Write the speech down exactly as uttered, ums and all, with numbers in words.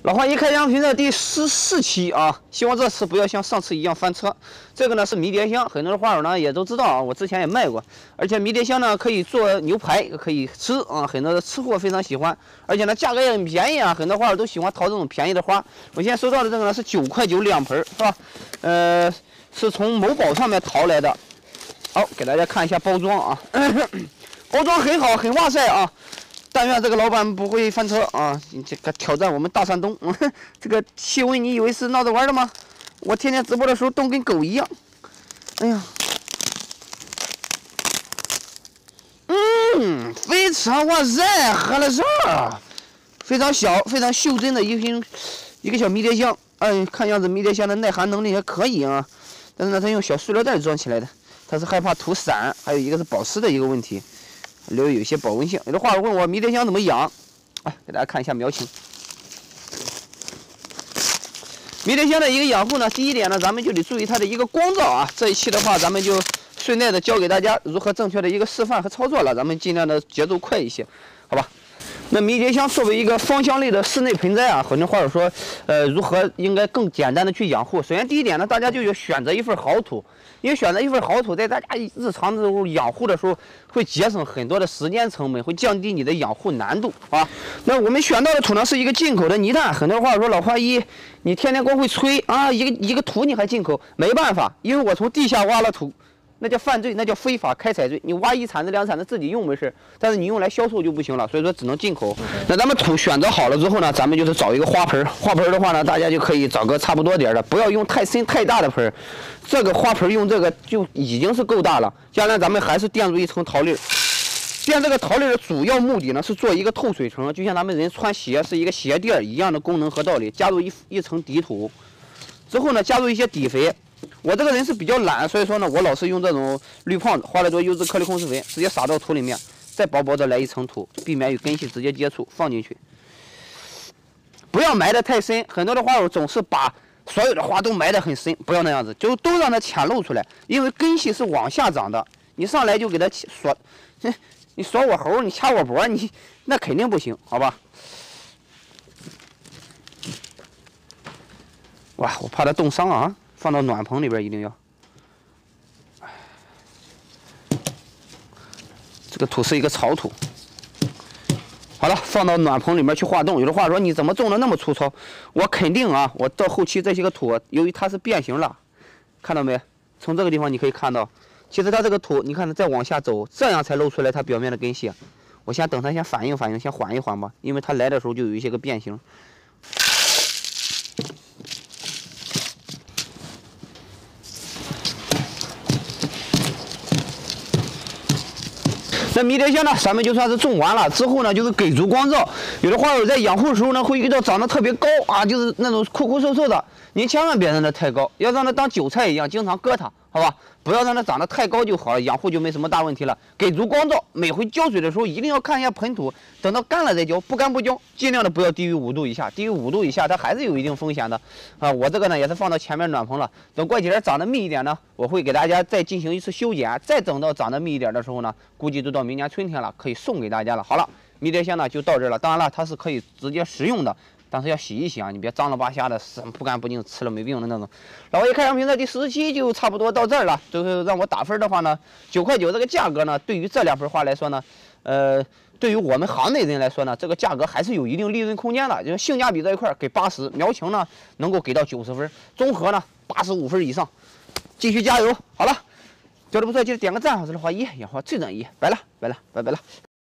老花一开箱评测第十四期啊，希望这次不要像上次一样翻车。这个呢是迷迭香，很多的花友呢也都知道啊，我之前也卖过。而且迷迭香呢可以做牛排，可以吃啊，很多的吃货非常喜欢。而且呢价格也很便宜啊，很多花友都喜欢淘这种便宜的花。我现在收到的这个呢是九块九两盆，是吧？呃，是从某宝上面淘来的。好，给大家看一下包装啊，包装很好，很哇塞啊。 但愿这个老板不会翻车啊！这个挑战我们大山东，这个气温你以为是闹着玩的吗？我天天直播的时候冻跟狗一样。哎呀，嗯，非常哇塞，喝了这儿，非常小、非常袖珍的一瓶一个小迷迭香。哎，看样子迷迭香的耐寒能力还可以啊。但是呢，它用小塑料袋装起来的，它是害怕涂散，还有一个是保湿的一个问题。 留有一些保温性。有的话问我迷迭香怎么养，哎，给大家看一下苗情。迷迭香的一个养护呢，第一点呢，咱们就得注意它的一个光照啊。这一期的话，咱们就顺带的教给大家如何正确的一个示范和操作了。咱们尽量的节奏快一些，好吧？那迷迭香作为一个芳香类的室内盆栽啊，很多花友说，呃，如何应该更简单的去养护？首先第一点呢，大家就要选择一份好土。 因为选择一份好土，在大家日常的时候养护的时候，会节省很多的时间成本，会降低你的养护难度啊。那我们选到的土呢，是一个进口的泥炭。很多话说老花一，你天天光会吹啊，一个一个土你还进口，没办法，因为我从地下挖了土，那叫犯罪，那叫非法开采罪。你挖一铲子两铲子自己用没事，但是你用来销售就不行了，所以说只能进口。那咱们土选择好了之后呢，咱们就是找一个花盆，花盆的话呢，大家就可以找个差不多点的，不要用太深太大的盆。 这个花盆用这个就已经是够大了，将来咱们还是垫入一层陶粒。垫这个陶粒的主要目的呢是做一个透水层，就像咱们人穿鞋是一个鞋垫一样的功能和道理。加入一一层底土，之后呢加入一些底肥。我这个人是比较懒，所以说呢我老是用这种绿胖子花莱多优质颗粒控制肥，直接撒到土里面，再薄薄的来一层土，避免与根系直接接触，放进去。不要埋得太深，很多的花友总是把 所有的花都埋得很深，不要那样子，就都让它浅露出来，因为根系是往下长的。你上来就给它锁，你锁我喉，你掐我脖，你那肯定不行，好吧？哇，我怕它冻伤啊！放到暖棚里边一定要。这个土是一个草土。 好了，放到暖棚里面去化冻。有的话说你怎么种的那么粗糙？我肯定啊，我到后期这些个土，由于它是变形了，看到没？从这个地方你可以看到，其实它这个土，你看它再往下走，这样才露出来它表面的根系。我先等它先反应反应，先缓一缓吧，因为它来的时候就有一些个变形。那迷迭香呢，咱们就算是种完了之后呢，就是给足光照。有的花友在养护的时候呢，会遇到长得特别高啊，就是那种枯枯瘦瘦的，您千万别让它太高，要让它当韭菜一样，经常割它，好吧？不要让它长得太高就好了，养护就没什么大问题了。给足光照，每回浇水的时候一定要看一下盆土，等到干了再浇，不干不浇，尽量的不要低于五度以下，低于五度以下它还是有一定风险的啊。我这个呢也是放到前面暖棚了，等过几天长得密一点呢，我会给大家再进行一次修剪，再等到长得密一点的时候呢，估计都到明年春天了，可以送给大家了。好了，迷迭香呢就到这儿了，当然了，它是可以直接食用的。 但是要洗一洗啊，你别脏了吧瞎的，不干不净，吃了没病的那种。老我一开箱评测第十期就差不多到这儿了。最后让我打分的话呢，九块九这个价格呢，对于这两盆花来说呢，呃，对于我们行内人来说呢，这个价格还是有一定利润空间的。就是性价比这一块给八十，苗情呢能够给到九十分，综合呢八十五分以上，继续加油。好了，觉得不错记得点个赞，我是老花一，养花最专一，拜了拜了拜拜了。